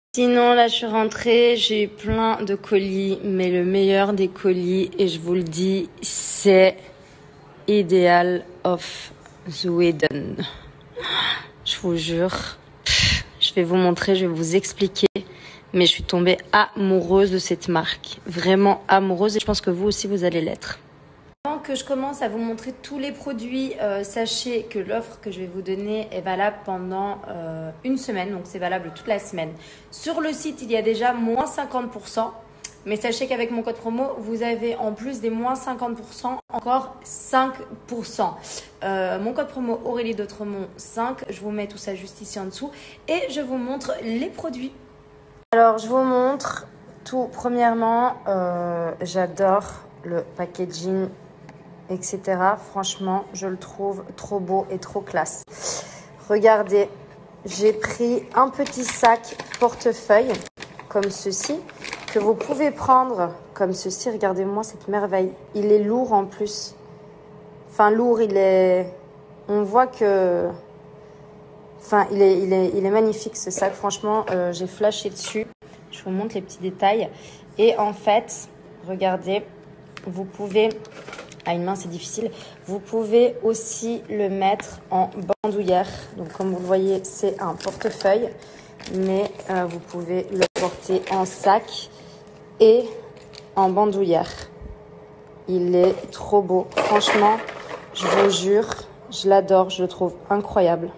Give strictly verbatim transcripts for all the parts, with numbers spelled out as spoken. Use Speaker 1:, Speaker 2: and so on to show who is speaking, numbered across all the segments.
Speaker 1: Sinon, là, je suis rentrée, j'ai eu plein de colis, mais le meilleur des colis, et je vous le dis, c'est Ideal of Sweden. Je vous jure, je vais vous montrer, je vais vous expliquer, mais je suis tombée amoureuse de cette marque. Vraiment amoureuse, et je pense que vous aussi, vous allez l'être. Avant que je commence à vous montrer tous les produits, euh, sachez que l'offre que je vais vous donner est valable pendant euh, une semaine, donc c'est valable toute la semaine. Sur le site, il y a déjà moins cinquante pour cent, mais sachez qu'avec mon code promo, vous avez en plus des moins cinquante pour cent, encore cinq pour cent. Euh, mon code promo Aurélie d'Autremont cinq, je vous mets tout ça juste ici en dessous et je vous montre les produits. Alors, je vous montre tout. Premièrement, euh, j'adore le packaging, et cetera. Franchement, je le trouve trop beau et trop classe. Regardez, j'ai pris un petit sac portefeuille comme ceci, que vous pouvez prendre comme ceci. Regardez-moi cette merveille. Il est lourd en plus. Enfin, lourd, il est... On voit que... Enfin, il est, il est, il est magnifique ce sac. Franchement, euh, j'ai flashé dessus. Je vous montre les petits détails. Et en fait, regardez, vous pouvez... À une main, c'est difficile. Vous pouvez aussi le mettre en bandoulière. Donc, comme vous le voyez, c'est un portefeuille. Mais euh, vous pouvez le porter en sac et en bandoulière. Il est trop beau. Franchement, je vous jure, je l'adore. Je le trouve incroyable.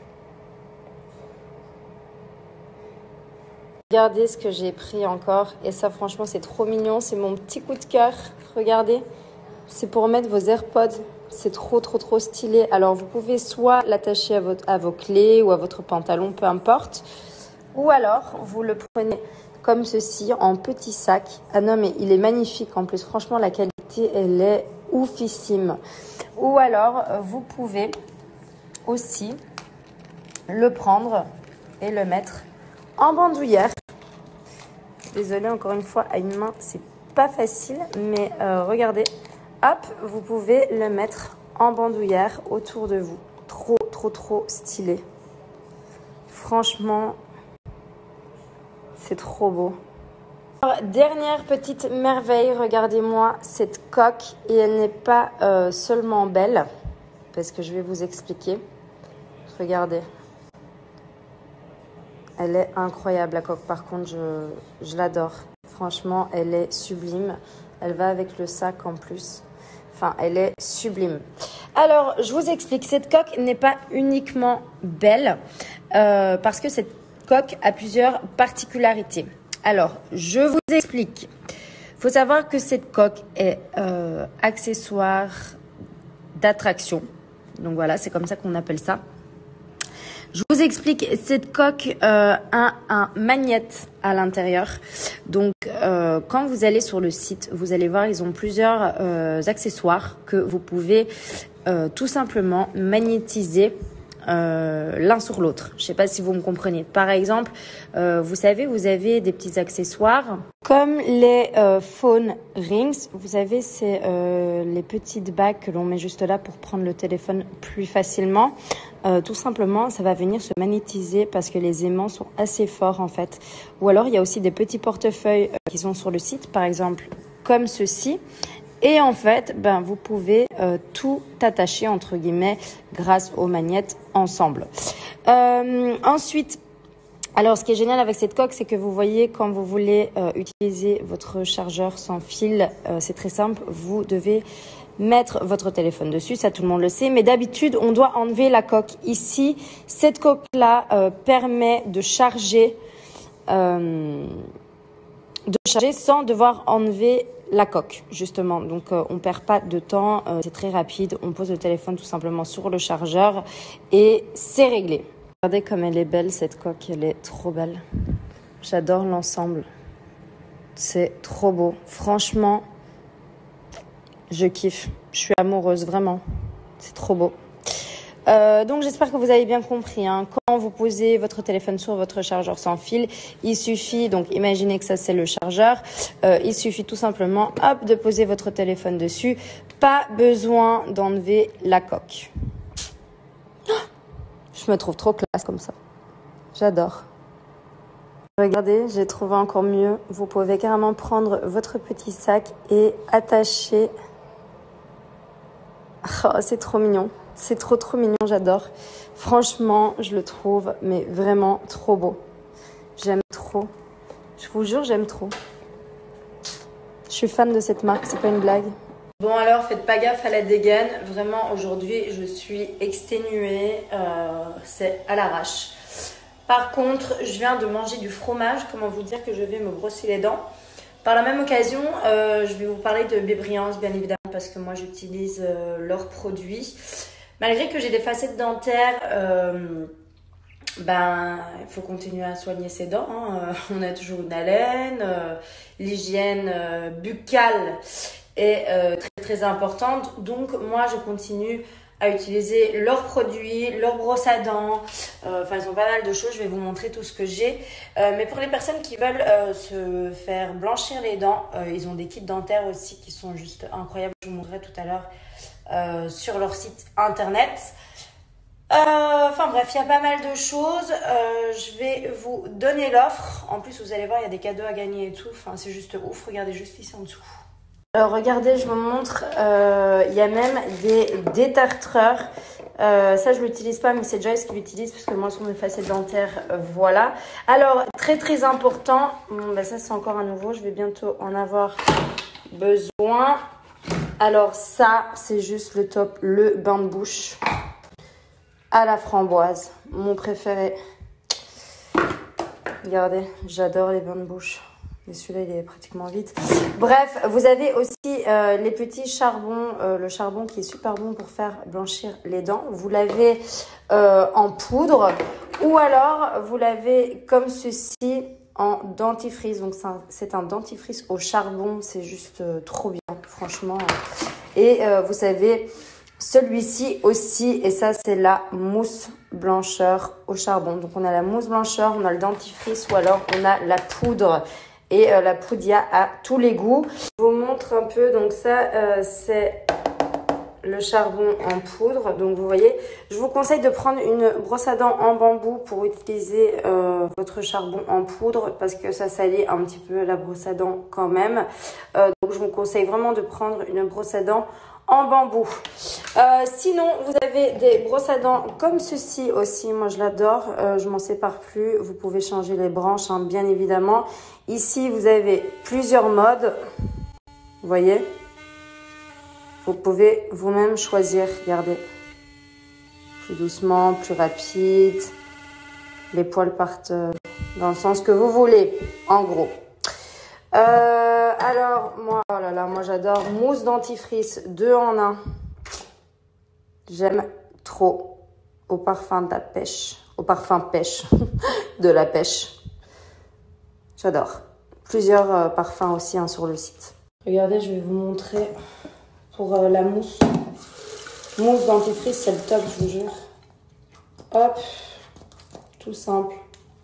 Speaker 1: Regardez ce que j'ai pris encore. Et ça, franchement, c'est trop mignon. C'est mon petit coup de cœur. Regardez. C'est pour mettre vos AirPods. C'est trop, trop, trop stylé. Alors, vous pouvez soit l'attacher à, votre, à vos clés ou à votre pantalon, peu importe. Ou alors, vous le prenez comme ceci, en petit sac. Ah non, mais il est magnifique en plus. Franchement, la qualité, elle est oufissime. Ou alors, vous pouvez aussi le prendre et le mettre en bandoulière. Désolée, encore une fois, à une main, c'est pas facile. Mais euh, regardez. Hop, vous pouvez le mettre en bandoulière autour de vous. Trop, trop, trop stylé. Franchement, c'est trop beau. Alors, dernière petite merveille, regardez-moi cette coque. Et elle n'est pas euh, seulement belle, parce que je vais vous expliquer. Regardez. Elle est incroyable, la coque. Par contre, je, je l'adore. Franchement, elle est sublime. Elle va avec le sac en plus. Enfin, elle est sublime. Alors, je vous explique. Cette coque n'est pas uniquement belle euh, parce que cette coque a plusieurs particularités. Alors, je vous explique. Il faut savoir que cette coque est euh, accessoire d'attraction. Donc voilà, c'est comme ça qu'on appelle ça. Je vous explique, cette coque euh, a un magnète à l'intérieur. Donc, euh, quand vous allez sur le site, vous allez voir, ils ont plusieurs euh, accessoires que vous pouvez euh, tout simplement magnétiser euh, l'un sur l'autre. Je ne sais pas si vous me comprenez. Par exemple, euh, vous savez, vous avez des petits accessoires comme les euh, phone rings. Vous savez, c'est euh, les petites bagues que l'on met juste là pour prendre le téléphone plus facilement. Euh, tout simplement, ça va venir se magnétiser parce que les aimants sont assez forts en fait. Ou alors, il y a aussi des petits portefeuilles euh, qui sont sur le site, par exemple, comme ceci. Et en fait, ben, vous pouvez euh, tout attacher, entre guillemets, grâce aux magnettes ensemble. Euh, ensuite, alors ce qui est génial avec cette coque, c'est que vous voyez, quand vous voulez euh, utiliser votre chargeur sans fil, euh, c'est très simple, vous devez mettre votre téléphone dessus, ça tout le monde le sait, mais d'habitude on doit enlever la coque. Ici, cette coque-là euh, permet de charger, euh, de charger sans devoir enlever la coque, justement. Donc euh, on perd pas de temps, euh, c'est très rapide, on pose le téléphone tout simplement sur le chargeur et c'est réglé. Regardez comme elle est belle cette coque, elle est trop belle. J'adore l'ensemble, c'est trop beau, franchement. Je kiffe, je suis amoureuse, vraiment. C'est trop beau. Euh, donc, j'espère que vous avez bien compris. Hein. Quand vous posez votre téléphone sur votre chargeur sans fil, il suffit, donc imaginez que ça c'est le chargeur, euh, il suffit tout simplement hop, de poser votre téléphone dessus. Pas besoin d'enlever la coque. Je me trouve trop classe comme ça. J'adore. Regardez, j'ai trouvé encore mieux. Vous pouvez carrément prendre votre petit sac et attacher. Oh, c'est trop mignon. C'est trop trop mignon, j'adore. Franchement, je le trouve mais vraiment trop beau. J'aime trop. Je vous jure, j'aime trop. Je suis fan de cette marque, c'est pas une blague. Bon alors, faites pas gaffe à la dégaine. Vraiment, aujourd'hui, je suis exténuée. Euh, c'est à l'arrache. Par contre, je viens de manger du fromage. Comment vous dire que je vais me brosser les dents. Par la même occasion, euh, je vais vous parler de Bébriance, bien évidemment, parce que moi, j'utilise euh, leurs produits. Malgré que j'ai des facettes dentaires, euh, ben, il faut continuer à soigner ses dents. Hein. On a toujours une haleine. Euh, L'hygiène euh, buccale est euh, très, très importante. Donc, moi, je continue à utiliser leurs produits, leurs brosses à dents. Euh, enfin, ils ont pas mal de choses. Je vais vous montrer tout ce que j'ai. Euh, mais pour les personnes qui veulent euh, se faire blanchir les dents, euh, ils ont des kits dentaires aussi qui sont juste incroyables. Je vous montrerai tout à l'heure euh, sur leur site internet. Euh, enfin bref, il y a pas mal de choses. Euh, je vais vous donner l'offre. En plus, vous allez voir, il y a des cadeaux à gagner et tout. Enfin, c'est juste ouf. Regardez juste ici en dessous. Alors regardez, je vous montre, euh, il y a même des détartreurs. Euh, ça, je ne l'utilise pas, mais c'est Joyce qui l'utilise parce que moi, sur mes facettes dentaires, euh, voilà. Alors, très très important, bon, bah, ça c'est encore un nouveau, je vais bientôt en avoir besoin. Alors ça, c'est juste le top, le bain de bouche à la framboise, mon préféré. Regardez, j'adore les bains de bouche. Mais celui-là, il est pratiquement vide. Bref, vous avez aussi euh, les petits charbons. Euh, le charbon qui est super bon pour faire blanchir les dents. Vous l'avez euh, en poudre. Ou alors, vous l'avez comme ceci en dentifrice. Donc, c'est un, un dentifrice au charbon. C'est juste euh, trop bien, franchement. Et euh, vous savez, celui-ci aussi. Et ça, c'est la mousse blancheur au charbon. Donc, on a la mousse blancheur, on a le dentifrice ou alors on a la poudre. Et euh, la poudre, il y a à tous les goûts. Je vous montre un peu. Donc ça, euh, c'est le charbon en poudre. Donc vous voyez, je vous conseille de prendre une brosse à dents en bambou pour utiliser euh, votre charbon en poudre. Parce que ça salit un petit peu la brosse à dents quand même. Euh, donc je vous conseille vraiment de prendre une brosse à dents en bambou. Euh, sinon, vous avez des brosses à dents comme ceci aussi. Moi, je l'adore. Euh, je m'en sépare plus. Vous pouvez changer les branches, hein, bien évidemment. Ici, vous avez plusieurs modes. Vous voyez? Vous pouvez vous-même choisir. Regardez. Plus doucement, plus rapide. Les poils partent dans le sens que vous voulez, en gros. Euh, alors, moi, oh là là, moi j'adore mousse dentifrice, deux en un. J'aime trop. Au parfum de la pêche. Au parfum pêche. De la pêche. J'adore. Plusieurs euh, parfums aussi hein, sur le site. Regardez, je vais vous montrer pour euh, la mousse. Mousse dentifrice, c'est le top, je vous jure. Hop. Tout simple.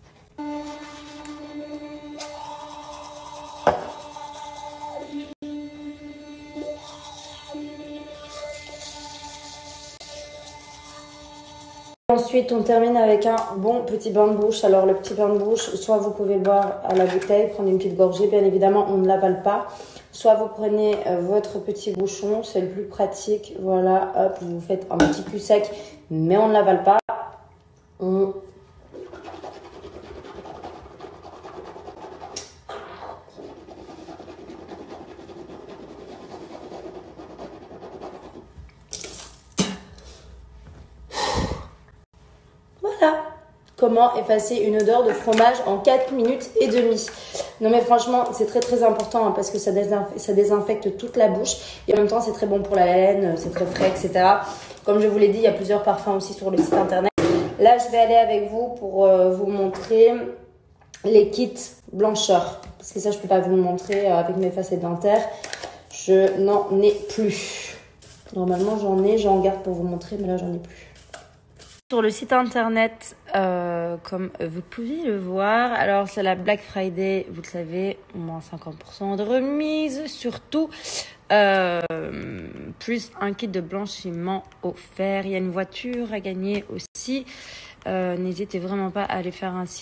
Speaker 1: Ensuite, on termine avec un bon petit bain de bouche. Alors, le petit bain de bouche, soit vous pouvez boire à la bouteille, prendre une petite gorgée. Bien évidemment, on ne l'avale pas. Soit vous prenez euh, votre petit bouchon, c'est le plus pratique. Voilà, hop, vous faites un petit cul sec, mais on ne l'avale pas. On... Voilà comment effacer une odeur de fromage en quatre minutes et demie. Non mais franchement, c'est très très important hein, parce que ça, désinf ça désinfecte toute la bouche. Et en même temps, c'est très bon pour la laine, c'est très frais, et cetera. Comme je vous l'ai dit, il y a plusieurs parfums aussi sur le site internet. Là, je vais aller avec vous pour euh, vous montrer les kits blancheurs. Parce que ça, je ne peux pas vous le montrer euh, avec mes facettes dentaires. Je n'en ai plus. Normalement, j'en ai, j'en garde pour vous montrer, mais là, j'en ai plus. Sur le site internet, euh, comme vous pouvez le voir, alors c'est la Black Friday, vous le savez, moins cinquante pour cent de remise, surtout, euh, plus un kit de blanchiment offert. Il y a une voiture à gagner aussi. Euh, n'hésitez vraiment pas à aller faire un, site,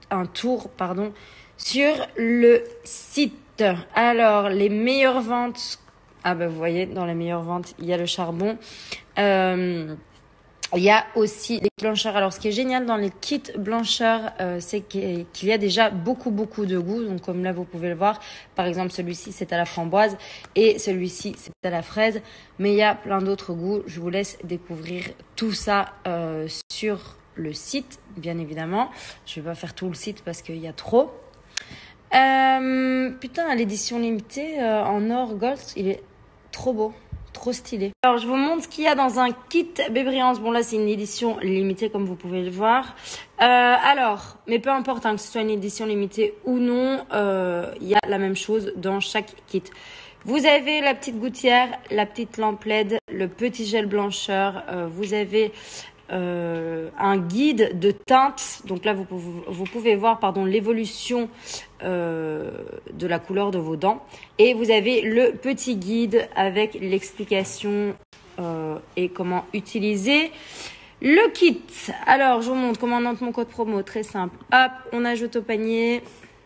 Speaker 1: un tour pardon, sur le site. Alors, les meilleures ventes, ah ben vous voyez, dans les meilleures ventes, il y a le charbon. Euh, il y a aussi les blancheurs. Alors, ce qui est génial dans les kits blancheurs, euh, c'est qu'il y a déjà beaucoup, beaucoup de goûts. Donc, comme là, vous pouvez le voir. Par exemple, celui-ci, c'est à la framboise et celui-ci, c'est à la fraise. Mais il y a plein d'autres goûts. Je vous laisse découvrir tout ça euh, sur le site, bien évidemment. Je vais pas faire tout le site parce qu'il y a trop. Euh, putain, l'édition limitée euh, en or gold, il est trop beau. Trop stylé. Alors, je vous montre ce qu'il y a dans un kit Bébriance. Bon, là, c'est une édition limitée, comme vous pouvez le voir. Euh, alors, mais peu importe hein, que ce soit une édition limitée ou non, euh, il y a la même chose dans chaque kit. Vous avez la petite gouttière, la petite lampe L E D, le petit gel blancheur. Euh, vous avez euh, un guide de teinte. Donc là, vous pouvez, vous pouvez voir pardon, l'évolution euh, de la couleur de vos dents. Et vous avez le petit guide avec l'explication euh, et comment utiliser le kit. Alors, je vous montre comment on entre mon code promo. Très simple. Hop, on ajoute au panier.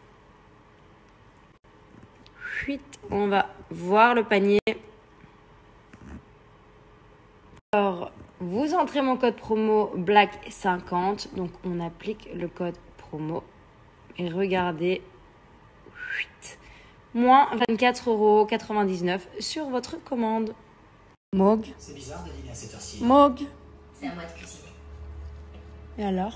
Speaker 1: Fuite. On va voir le panier. Alors, vous entrez mon code promo Black cinquante. Donc, on applique le code promo. Et regardez. Fuite. Moins vingt-quatre euros quatre-vingt-dix-neuf sur votre commande. Mog.
Speaker 2: C'est bizarre de dîner à cette heure-ci.
Speaker 1: Mog.
Speaker 3: C'est à moi de cuisiner.
Speaker 1: Et alors?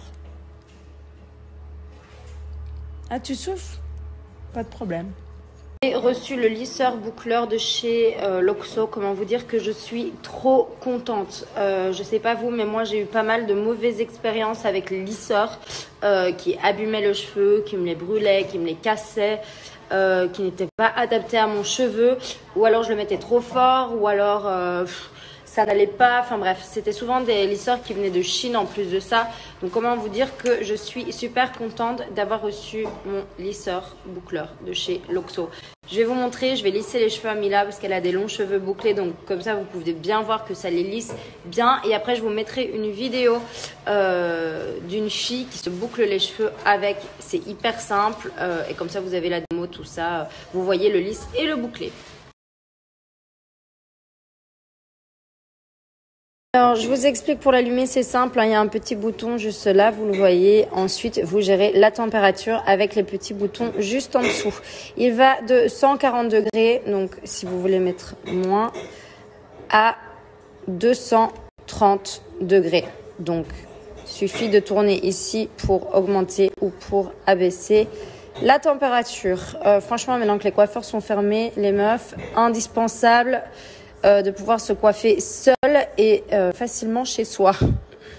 Speaker 1: Ah, tu souffles? Pas de problème. J'ai reçu le lisseur boucleur de chez euh, Loxo. Comment vous dire que je suis trop contente. Euh, je sais pas vous, mais moi j'ai eu pas mal de mauvaises expériences avec les lisseurs euh, qui abîmaient le cheveu, qui me les brûlaient, qui me les cassaient. Euh, qui n'était pas adapté à mon cheveu, ou alors je le mettais trop fort, ou alors euh, pff, ça n'allait pas, enfin bref, c'était souvent des lisseurs qui venaient de Chine en plus de ça. Donc comment vous dire que je suis super contente d'avoir reçu mon lisseur boucleur de chez Loxo. Je vais vous montrer, je vais lisser les cheveux à Mila parce qu'elle a des longs cheveux bouclés, donc comme ça vous pouvez bien voir que ça les lisse bien. Et après je vous mettrai une vidéo euh, d'une fille qui se boucle les cheveux avec, c'est hyper simple euh, et comme ça vous avez la démo, tout ça, vous voyez le lisse et le bouclé. Alors, je vous explique pour l'allumer, c'est simple, hein, il y a un petit bouton juste là, vous le voyez. Ensuite, vous gérez la température avec les petits boutons juste en dessous. Il va de cent quarante degrés, donc si vous voulez mettre moins, à deux cent trente degrés. Donc, il suffit de tourner ici pour augmenter ou pour abaisser la température. Euh, franchement, maintenant que les coiffeurs sont fermés, les meufs, indispensable Euh, de pouvoir se coiffer seul et euh, facilement chez soi.
Speaker 3: Ça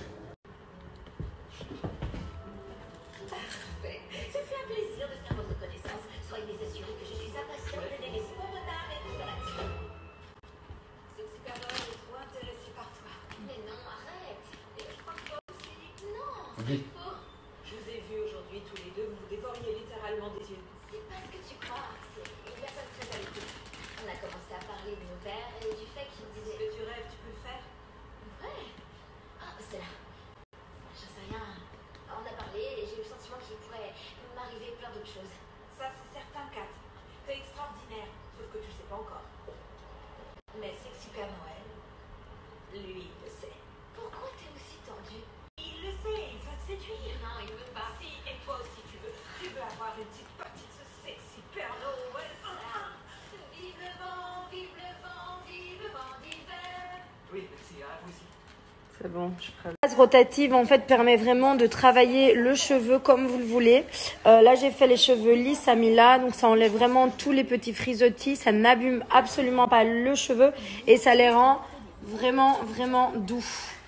Speaker 3: fait un plaisir de faire votre connaissance. Soyez assurés que je suis impatiente d'aider les bons retards et toute la team. C'est super drôle, je suis trop intéressée par toi. Mais non, arrête. Et je crois que toi aussi. Non, c'est faux.
Speaker 4: Je vous ai vu aujourd'hui tous les deux, vous vous dévoriez littéralement des yeux.
Speaker 3: C'est pas ce que tu crois. C'est une personne très à l'écoute. On a commencé à parler de nos pères et du fait qu'ils
Speaker 4: Ce
Speaker 3: disaient...
Speaker 4: que tu rêves, tu peux le faire.
Speaker 3: Ouais. Ah, c'est là. J'en sais rien. On a parlé et j'ai eu le sentiment qu'il pourrait m'arriver plein d'autres choses.
Speaker 4: Ça, c'est certain, Kat. T'es extraordinaire, sauf que tu le sais pas encore. Mais Sexy Père Noël, lui, il le sait.
Speaker 3: Pourquoi t'es aussi tendue?
Speaker 4: Il le sait, il veut te séduire.
Speaker 3: Non, il veut pas.
Speaker 4: Si, et toi aussi, tu veux. Tu veux avoir une petite partie de ce Sexy Père Noël.
Speaker 3: Vive le vent, vive le vent, vive le vent d'hiver.
Speaker 4: Oui, merci, à vous aussi.
Speaker 1: C'est bon, je ferai. La base rotative en fait permet vraiment de travailler le cheveu comme vous le voulez. Euh, là j'ai fait les cheveux lisses à Mila, donc ça enlève vraiment tous les petits frisottis, ça n'abîme absolument pas le cheveu et ça les rend vraiment vraiment doux.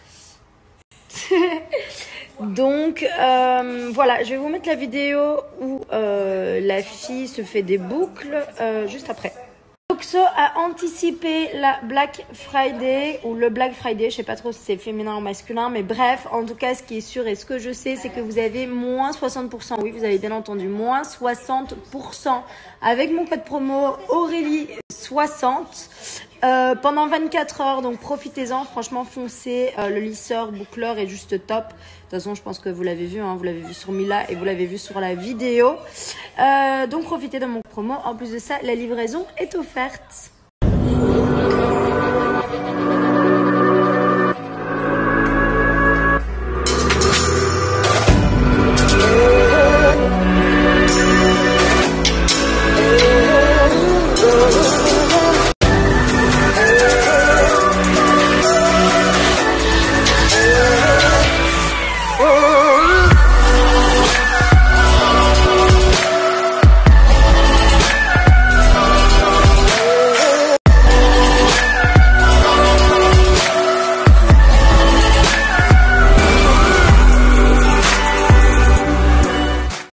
Speaker 1: Donc euh, voilà, je vais vous mettre la vidéo où euh, la fille se fait des boucles euh, juste après. Loxo a anticipé la Black Friday ou le Black Friday, je sais pas trop si c'est féminin ou masculin, mais bref, en tout cas ce qui est sûr et ce que je sais c'est que vous avez moins soixante pour cent, oui vous avez bien entendu, moins soixante pour cent avec mon code promo Aurélie soixante. euh, pendant vingt-quatre heures, donc profitez-en, franchement foncez, euh, le lisseur, boucleur est juste top. De toute façon, je pense que vous l'avez vu, hein, vous l'avez vu sur Mila et vous l'avez vu sur la vidéo. Euh, donc profitez de mon promo. En plus de ça, la livraison est offerte.